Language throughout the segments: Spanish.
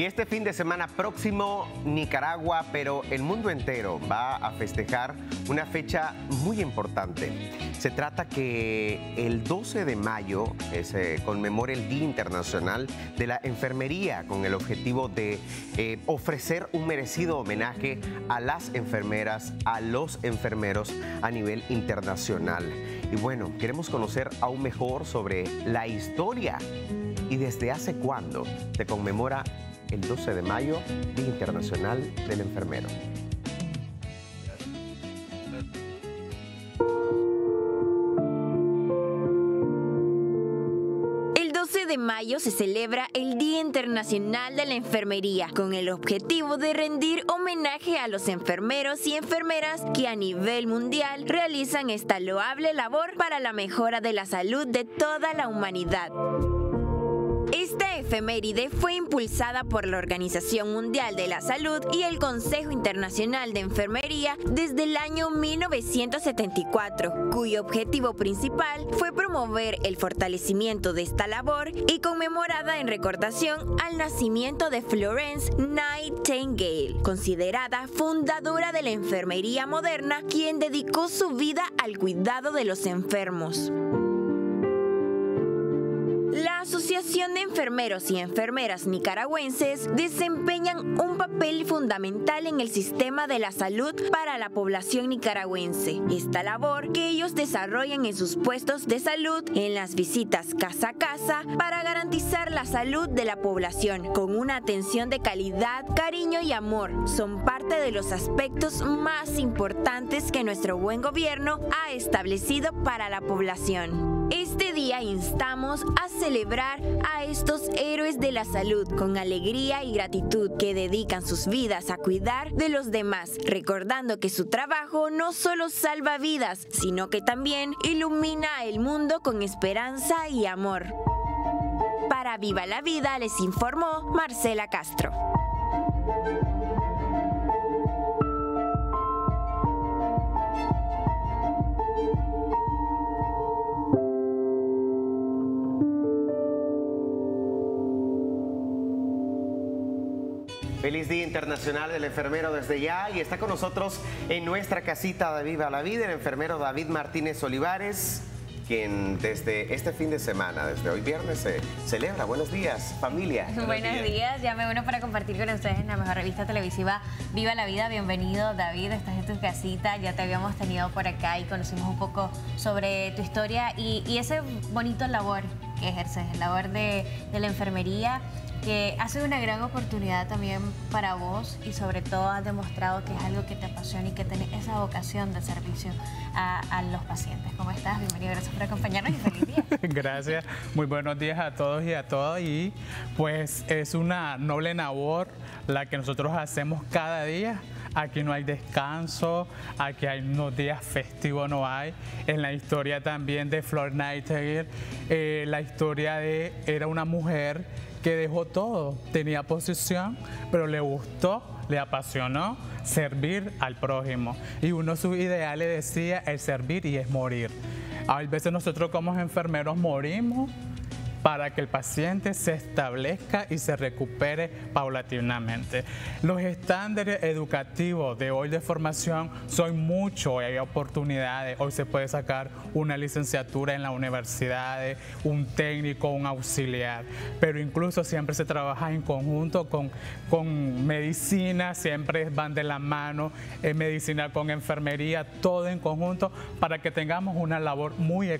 este fin de semana próximo, Nicaragua, pero el mundo entero va a festejar una fecha muy importante. Se trata que el 12 de mayo se conmemora el Día Internacional de la Enfermería, con el objetivo de ofrecer un merecido homenaje a las enfermeras, a los enfermeros a nivel internacional. Y bueno, queremos conocer aún mejor sobre la historia y desde hace cuándo se conmemora el 12 de mayo, Día Internacional del Enfermero. El 12 de mayo se celebra el Día Internacional de la Enfermería, con el objetivo de rendir homenaje a los enfermeros y enfermeras que a nivel mundial realizan esta loable labor para la mejora de la salud de toda la humanidad. Esta efeméride fue impulsada por la Organización Mundial de la Salud y el Consejo Internacional de Enfermería desde el año 1974, cuyo objetivo principal fue promover el fortalecimiento de esta labor y conmemorada en recordación al nacimiento de Florence Nightingale, considerada fundadora de la enfermería moderna, quien dedicó su vida al cuidado de los enfermos. La Asociación de Enfermeros y Enfermeras Nicaragüenses desempeñan un papel fundamental en el sistema de la salud para la población nicaragüense. Esta labor que ellos desarrollan en sus puestos de salud, en las visitas casa a casa, para garantizar la salud de la población con una atención de calidad, cariño y amor, son parte de los aspectos más importantes que nuestro buen gobierno ha establecido para la población. Este día instamos a celebrar a estos héroes de la salud con alegría y gratitud que dedican sus vidas a cuidar de los demás, recordando que su trabajo no solo salva vidas, sino que también ilumina el mundo con esperanza y amor. Para Viva la Vida les informó Marcela Castro. Feliz Día Internacional del Enfermero desde ya, y está con nosotros en nuestra casita de Viva la Vida el enfermero David Martínez Olivares, quien desde este fin de semana, desde hoy viernes, se celebra. Buenos días, familia. Buenos días, ya me uno para compartir con ustedes en la mejor revista televisiva Viva la Vida. Bienvenido, David, estás en tu casita, ya te habíamos tenido por acá y conocimos un poco sobre tu historia y ese bonito labor que ejerces, el labor de la enfermería, que ha sido una gran oportunidad también para vos y sobre todo has demostrado que es algo que te apasiona y que tenés esa vocación de servicio a los pacientes. ¿Cómo estás? Bienvenido, gracias por acompañarnos y feliz día. Gracias, muy buenos días a todos y a todas, y pues es una noble labor la que nosotros hacemos cada día. Aquí no hay descanso, aquí hay unos días festivos, no hay. En la historia también de Florence Nightingale, la historia de era una mujer que dejó todo, tenía posición, pero le gustó, le apasionó servir al prójimo. Y uno de sus ideales decía el servir y es morir. A veces nosotros como enfermeros morimos para que el paciente se establezca y se recupere paulatinamente. Los estándares educativos de hoy de formación son muchos, hay oportunidades. Hoy se puede sacar una licenciatura en la universidad, un técnico, un auxiliar, pero incluso siempre se trabaja en conjunto con medicina, siempre van de la mano, medicina con enfermería, todo en conjunto para que tengamos una labor muy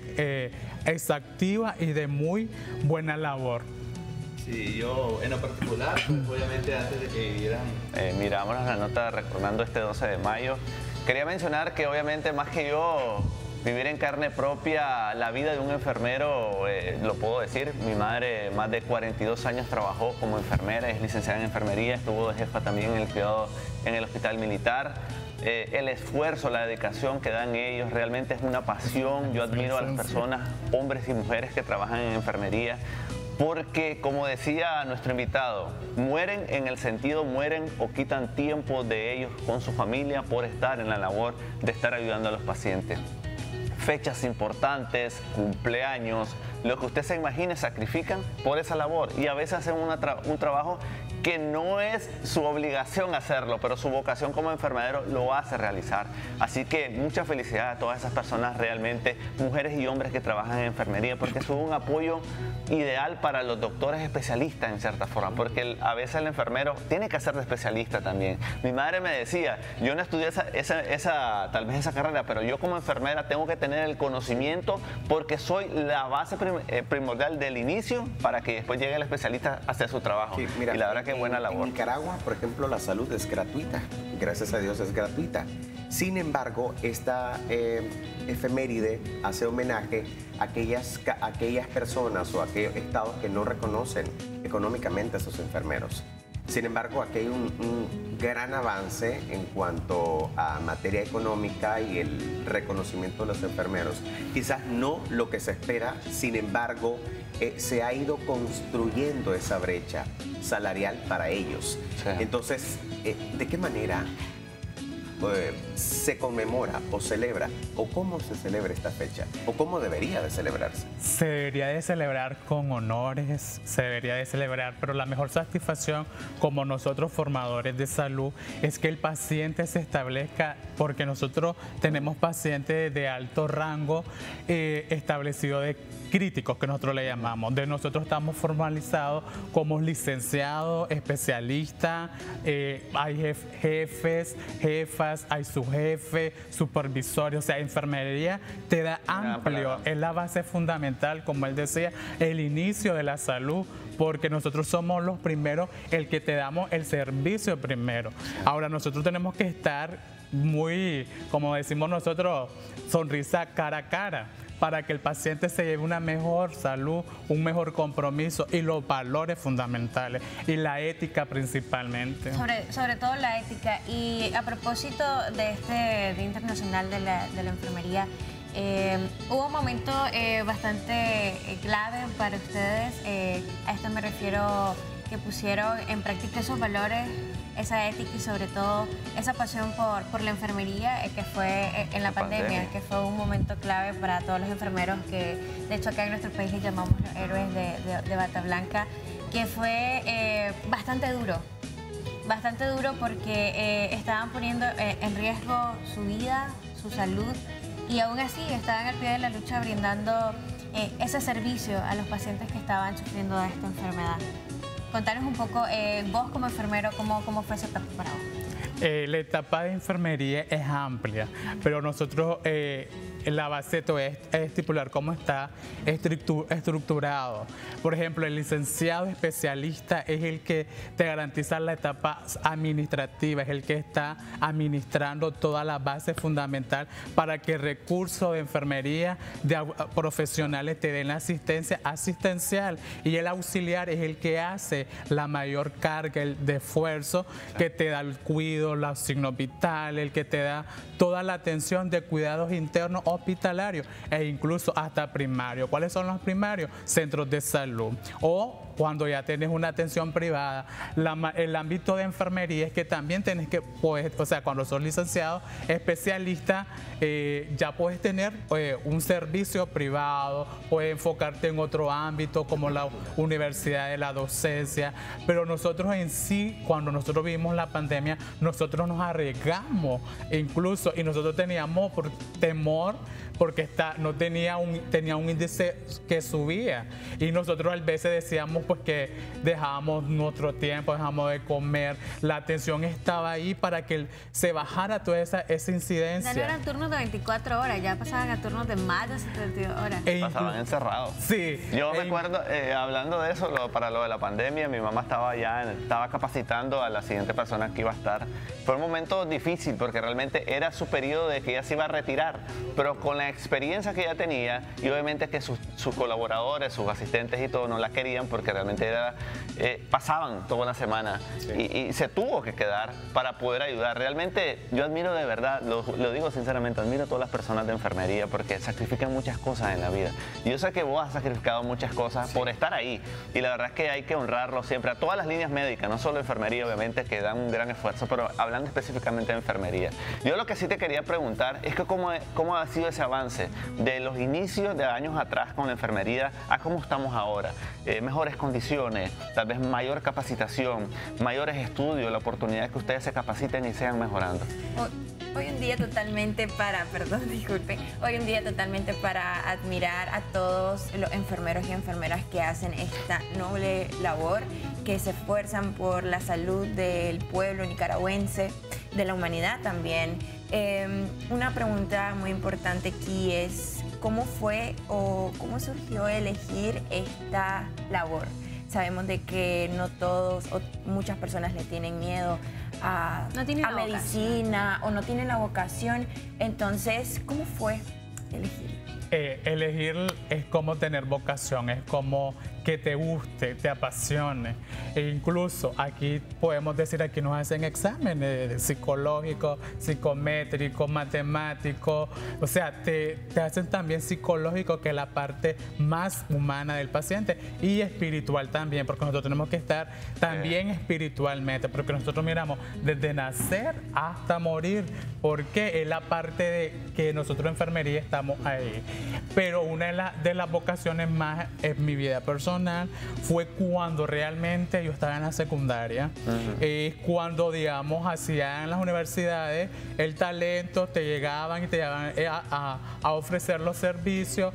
exhaustiva y de muy buena labor. Sí, yo en lo particular, pues, obviamente antes de que miramos la nota recordando este 12 de mayo, quería mencionar que obviamente más que yo vivir en carne propia la vida de un enfermero, lo puedo decir, mi madre más de 42 años trabajó como enfermera, es licenciada en enfermería, estuvo de jefa también en el cuidado en el hospital militar. El esfuerzo, la dedicación que dan ellos realmente es una pasión. Yo admiro a las personas, hombres y mujeres que trabajan en enfermería, porque como decía nuestro invitado, mueren en el sentido, mueren o quitan tiempo de ellos con su familia por estar en la labor de estar ayudando a los pacientes. Fechas importantes, cumpleaños, lo que usted se imagine, sacrifican por esa labor y a veces hacen un trabajo que no es su obligación hacerlo, pero su vocación como enfermero lo hace realizar. Así que mucha felicidad a todas esas personas realmente, mujeres y hombres que trabajan en enfermería, porque es un apoyo ideal para los doctores especialistas en cierta forma, porque a veces el enfermero tiene que ser de especialista también. Mi madre me decía, yo no estudié tal vez esa carrera, pero yo como enfermera tengo que tener el conocimiento porque soy la base primordial del inicio para que después llegue el especialista a hacer su trabajo. Sí, mira, y la verdad que buena labor. En Nicaragua, por ejemplo, la salud es gratuita. Gracias a Dios es gratuita. Sin embargo, esta efeméride hace homenaje a aquellas personas o a aquellos estados que no reconocen económicamente a sus enfermeros. Sin embargo, aquí hay un gran avance en cuanto a materia económica y el reconocimiento de los enfermeros. Quizás no lo que se espera, sin embargo, se ha ido construyendo esa brecha salarial para ellos. Sí. Entonces, ¿de qué manera se conmemora o celebra, o cómo se celebra esta fecha, o cómo debería de celebrarse? Se debería de celebrar con honores, se debería de celebrar, pero la mejor satisfacción como nosotros formadores de salud es que el paciente se establezca, porque nosotros tenemos pacientes de alto rango establecido de críticos, que nosotros le llamamos. De nosotros estamos formalizados como licenciados, especialistas, hay jefes, jefas, hay subjefes, supervisores, o sea, enfermería te da amplio, es la base fundamental, como él decía, el inicio de la salud, porque nosotros somos los primeros, el que te damos el servicio primero. Ahora, nosotros tenemos que estar muy, como decimos nosotros, sonrisa cara a cara, para que el paciente se lleve una mejor salud, un mejor compromiso y los valores fundamentales y la ética principalmente. Sobre todo la ética. Y a propósito de este Día Internacional de la Enfermería, hubo un momento bastante clave para ustedes. A esto me refiero, que pusieron en práctica esos valores, esa ética y sobre todo esa pasión por la enfermería, que fue en la pandemia, que fue un momento clave para todos los enfermeros, que de hecho acá en nuestro país les llamamos los héroes de bata blanca, que fue bastante duro porque estaban poniendo en riesgo su vida, su salud, y aún así estaban al pie de la lucha brindando ese servicio a los pacientes que estaban sufriendo de esta enfermedad. Contanos un poco, vos como enfermero, ¿cómo fue esa etapa para vos? La etapa de enfermería es amplia, pero nosotros la base de todo es estipular cómo está estructurado. Por ejemplo, el licenciado especialista es el que te garantiza la etapa administrativa, es el que está administrando toda la base fundamental para que el recurso de enfermería de profesionales te den la asistencia asistencial, y el auxiliar es el que hace la mayor carga de esfuerzo, que te da el cuidado, los signos vitales, el que te da toda la atención de cuidados internos hospitalarios e incluso hasta primarios. ¿Cuáles son los primarios? Centros de salud. O cuando ya tienes una atención privada, el ámbito de enfermería es que también tienes que, pues, o sea, cuando sos licenciado especialista, ya puedes tener un servicio privado, puedes enfocarte en otro ámbito como la universidad de la docencia, pero nosotros en sí, cuando nosotros vivimos la pandemia, nosotros nos arriesgamos incluso, y nosotros teníamos por temor porque tenía un índice que subía, y nosotros a veces decíamos pues que dejábamos nuestro tiempo, dejamos de comer, la atención estaba ahí para que se bajara toda esa incidencia. Ya no eran turnos de 24 horas, ya pasaban a turnos de más de 72 horas. Pasaban encerrados. Sí. Yo me acuerdo, hablando de eso, para lo de la pandemia, mi mamá estaba capacitando a la siguiente persona que iba a estar. Fue un momento difícil porque realmente era su periodo de que ella se iba a retirar, pero con la experiencia que ella tenía, y obviamente que sus colaboradores, sus asistentes y todo no la querían porque realmente pasaban toda la semana, sí, y se tuvo que quedar para poder ayudar. Realmente yo admiro de verdad, lo digo sinceramente, admiro a todas las personas de enfermería porque sacrifican muchas cosas en la vida. Yo sé que vos has sacrificado muchas cosas, sí, por estar ahí, y la verdad es que hay que honrarlo siempre a todas las líneas médicas, no solo enfermería obviamente, que dan un gran esfuerzo, pero hablando específicamente de enfermería. Yo lo que sí te quería preguntar es que cómo ha sido ese avance de los inicios de años atrás con la enfermería a cómo estamos ahora. Mejores condiciones condiciones, tal vez mayor capacitación, mayores estudios, la oportunidad de que ustedes se capaciten y sigan mejorando. Hoy en día totalmente hoy en día totalmente para admirar a todos los enfermeros y enfermeras que hacen esta noble labor, que se esfuerzan por la salud del pueblo nicaragüense, de la humanidad también. Una pregunta muy importante aquí es, ¿cómo fue o cómo surgió elegir esta labor? Sabemos de que no todos o muchas personas le tienen miedo a medicina o no tienen la vocación. Entonces, ¿cómo fue elegir? Elegir es como tener vocación, es como que te guste, te apasione. E incluso aquí podemos decir, aquí nos hacen exámenes psicológicos, psicométricos, matemáticos, o sea, te hacen también psicológico, que es la parte más humana del paciente, y espiritual también, porque nosotros tenemos que estar también espiritualmente, porque nosotros miramos desde nacer hasta morir, porque es la parte de que nosotros en enfermería estamos ahí. Pero una de las vocaciones más en mi vida personal fue cuando realmente yo estaba en la secundaria. Es cuando, digamos, hacían en las universidades el talento, te llegaban y te llegaban a ofrecer los servicios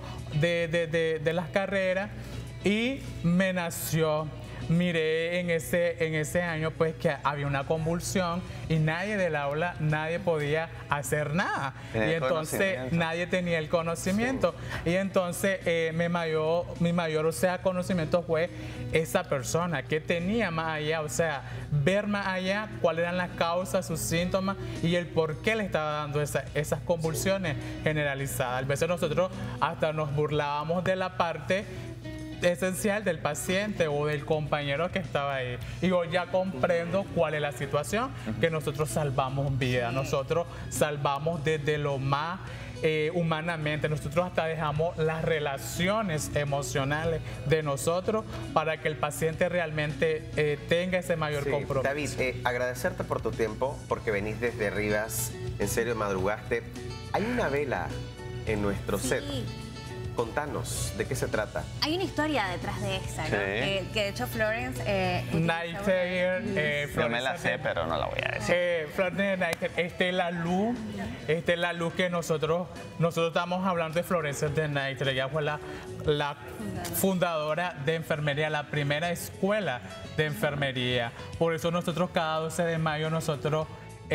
de las carreras, y me nació. Miré en ese año pues que había una convulsión y nadie del aula, nadie podía hacer nada. Y entonces nadie tenía el conocimiento. Sí. Y entonces mi mayor, o sea, conocimiento fue esa persona que tenía más allá, o sea, ver más allá cuáles eran las causas, sus síntomas y el por qué le estaba dando esas convulsiones generalizadas. A veces nosotros hasta nos burlábamos de la parte esencial del paciente o del compañero que estaba ahí. Y hoy ya comprendo cuál es la situación, que nosotros salvamos vidas, nosotros salvamos desde lo más humanamente, nosotros hasta dejamos las relaciones emocionales de nosotros para que el paciente realmente tenga ese mayor compromiso. David, agradecerte por tu tiempo, porque venís desde Rivas, en serio madrugaste. Hay una vela en nuestro set. Contanos, ¿de qué se trata? Hay una historia detrás de esa, ¿no? Que de hecho Florence... Nightingale, yo me la sé, pero no la voy a decir. Florence Nightingale, esta es la luz que nosotros estamos hablando de Florence Nightingale. Ella fue la fundadora de enfermería, la primera escuela de enfermería. Por eso nosotros cada 12 de mayo nosotros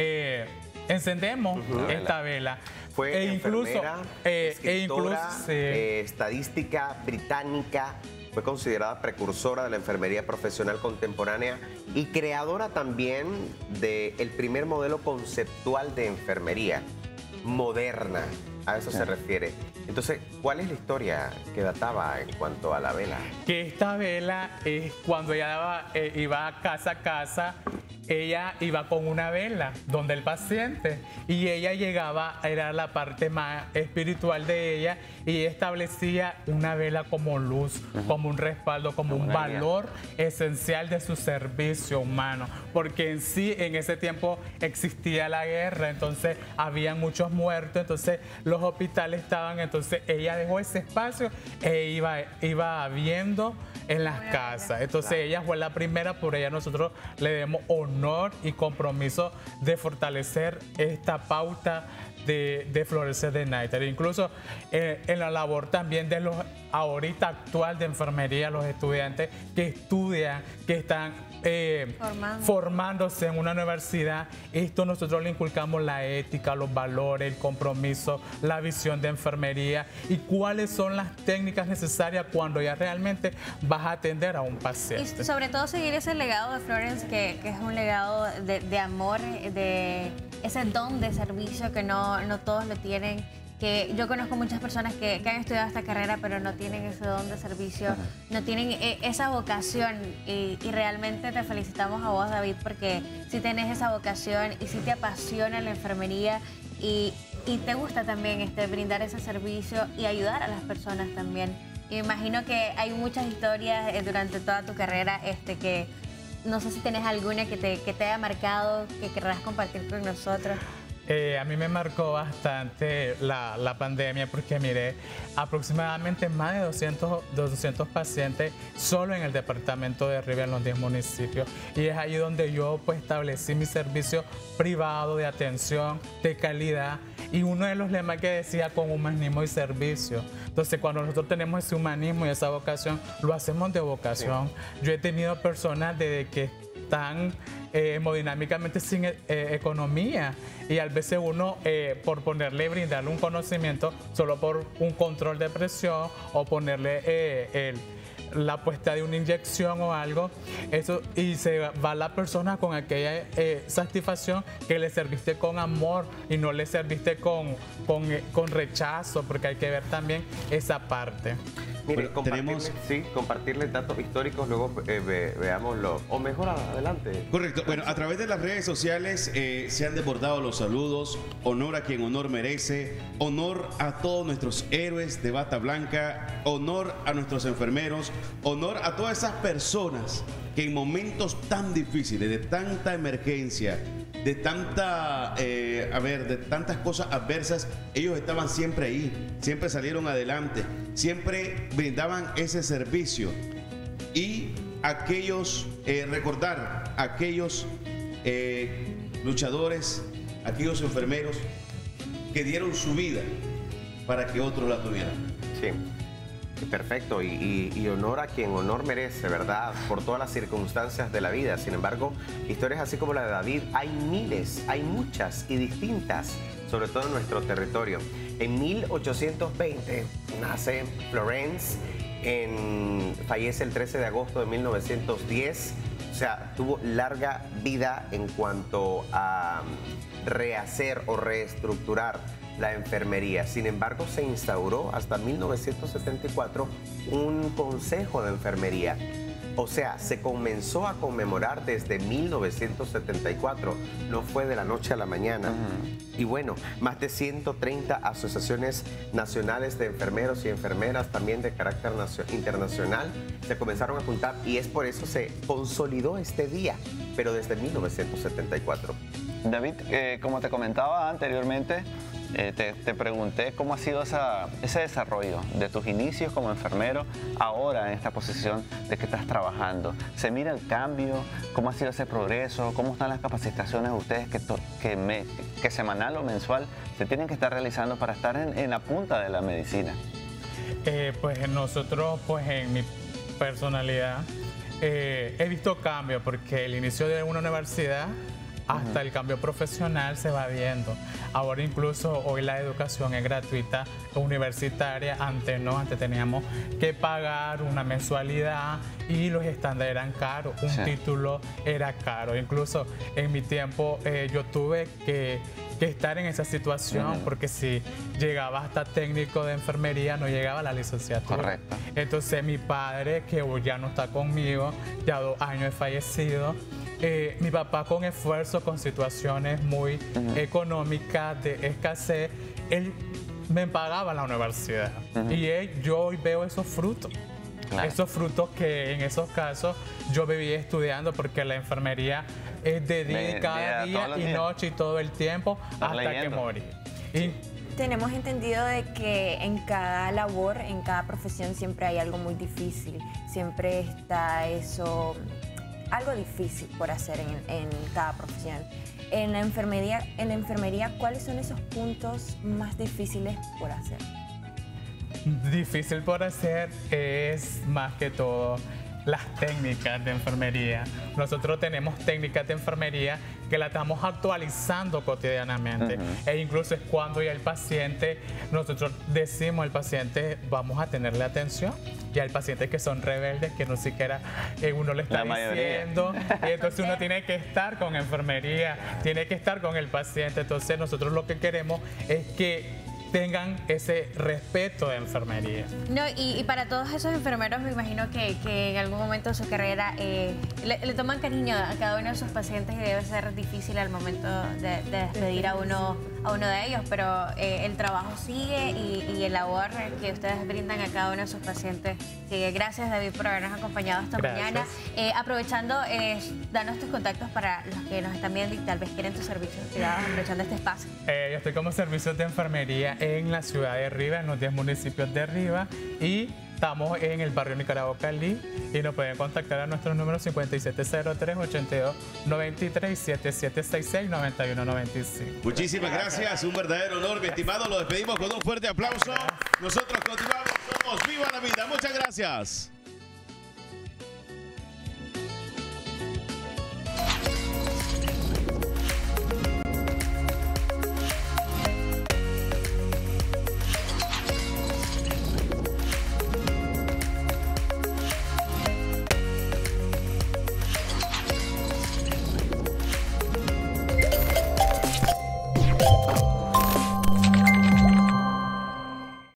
encendemos esta vela. Fue enfermera, escritora, estadística británica, fue considerada precursora de la enfermería profesional contemporánea y creadora también del primer modelo conceptual de enfermería moderna. A eso se refiere. Entonces, ¿cuál es la historia que databa en cuanto a la vela? Que esta vela es cuando ella iba casa a casa, ella iba con una vela donde el paciente, y ella llegaba, era la parte más espiritual de ella, y establecía una vela como luz, como un respaldo, como un valor esencial de su servicio humano, porque en sí en ese tiempo existía la guerra, entonces habían muchos muertos, entonces los hospitales estaban, entonces ella dejó ese espacio e iba viendo en las casas. Entonces ella fue la primera, por ella nosotros le demos honor y compromiso de fortalecer esta pauta de Florence Nightingale. Incluso en la labor también de los ahorita actual de enfermería, los estudiantes que estudian, que están formándose en una universidad, esto nosotros le inculcamos la ética, los valores, el compromiso, la visión de enfermería y cuáles son las técnicas necesarias cuando ya realmente vas a atender a un paciente. Y sobre todo seguir ese legado de Florence, que es un legado de amor, de ese don de servicio que no todos lo tienen. Que yo conozco muchas personas que han estudiado esta carrera pero no tienen ese don de servicio, no tienen esa vocación y realmente te felicitamos a vos, David, porque si tenés esa vocación y si te apasiona la enfermería y te gusta también brindar ese servicio y ayudar a las personas también. Y me imagino que hay muchas historias durante toda tu carrera que no sé si tenés alguna que te haya marcado, que querrás compartir con nosotros. A mí me marcó bastante la pandemia porque miré aproximadamente más de 200 pacientes solo en el departamento de Rivera, en los 10 municipios. Y es ahí donde yo pues establecí mi servicio privado de atención de calidad. Y uno de los lemas que decía con humanismo y servicio. Entonces, cuando nosotros tenemos ese humanismo y esa vocación, lo hacemos de vocación. Sí. Yo he tenido personas desde que están hemodinámicamente sin economía y a veces uno por brindarle un conocimiento solo por un control de presión o ponerle la puesta de una inyección o algo, eso, y se va la persona con aquella satisfacción que le serviste con amor y no le serviste con rechazo, porque hay que ver también esa parte. Mire, compartirle datos históricos, luego veámoslo. O mejor, adelante. Correcto. Bueno, a través de las redes sociales se han desbordado los saludos. Honor a quien honor merece. Honor a todos nuestros héroes de bata blanca. Honor a nuestros enfermeros. Honor a todas esas personas que en momentos tan difíciles, de tanta emergencia, de tantas cosas adversas, ellos estaban siempre ahí, siempre salieron adelante, siempre brindaban ese servicio. Y recordar a aquellos luchadores, aquellos enfermeros que dieron su vida para que otros la tuvieran. Sí. Perfecto, y honor a quien honor merece, ¿verdad? Por todas las circunstancias de la vida. Sin embargo, historias así como la de David, hay miles, hay muchas y distintas, sobre todo en nuestro territorio. En 1820 nace Florence, fallece el 13 de agosto de 1910. O sea, tuvo larga vida en cuanto a rehacer o reestructurar la enfermería. Sin embargo, se instauró hasta 1974 un consejo de enfermería. O sea, se comenzó a conmemorar desde 1974. No fue de la noche a la mañana. Y bueno, más de 130 asociaciones nacionales de enfermeros y enfermeras, también de carácter internacional, se comenzaron a juntar y es por eso se consolidó este día, pero desde 1974. David, como te comentaba anteriormente, te pregunté cómo ha sido ese desarrollo de tus inicios como enfermero, ahora en esta posición de que estás trabajando. ¿Se mira el cambio? ¿Cómo ha sido ese progreso? ¿Cómo están las capacitaciones de ustedes que semanal o mensual se tienen que estar realizando para estar en la punta de la medicina? Pues nosotros, pues en mi personalidad, he visto cambios porque el inicio de una universidad hasta el cambio profesional se va viendo. Ahora incluso hoy la educación es gratuita, universitaria. Antes no, antes teníamos que pagar una mensualidad y los estándares eran caros. Un título era caro. Incluso en mi tiempo yo tuve que estar en esa situación porque si llegaba hasta técnico de enfermería no llegaba a la licenciatura. Correcto. Entonces mi padre, que ya no está conmigo, ya 2 años he fallecido, mi papá con esfuerzo, con situaciones muy económicas de escasez, él me pagaba la universidad. Y yo hoy veo esos frutos. Claro. Esos frutos que en esos casos yo vivía estudiando porque la enfermería es de día cada día y noche y todo el tiempo hasta que morí. Tenemos entendido de que en cada labor, en cada profesión siempre hay algo muy difícil. Siempre está algo difícil por hacer en cada profesión. En la enfermería, ¿cuáles son esos puntos más difíciles por hacer? Difícil por hacer es más que todo las técnicas de enfermería. Nosotros tenemos técnicas de enfermería que la estamos actualizando cotidianamente. E incluso es cuando ya el paciente, nosotros decimos al paciente, vamos a tenerle atención. Y hay pacientes que son rebeldes, que no siquiera uno le está diciendo. Y entonces uno tiene que estar con enfermería, tiene que estar con el paciente. Entonces nosotros lo que queremos es que tengan ese respeto de enfermería. No, y para todos esos enfermeros me imagino que en algún momento de su carrera le toman cariño a cada uno de sus pacientes y debe ser difícil al momento de despedir a uno de ellos, pero el trabajo sigue y el labor que ustedes brindan a cada uno de sus pacientes sigue. Gracias, David, por habernos acompañado esta mañana. Aprovechando, danos tus contactos para los que nos están viendo y tal vez quieren tus servicios cuidados, aprovechando este espacio. Yo estoy como servicios de enfermería en la ciudad de Riva, en los 10 municipios de Riva, y estamos en el barrio Nicaragua Cali y nos pueden contactar a nuestros números 5703-8293 7766-9195. Muchísimas gracias, un verdadero honor, mi estimado. Lo despedimos con un fuerte aplauso. Nosotros continuamos, somos Viva la Vida. Muchas gracias.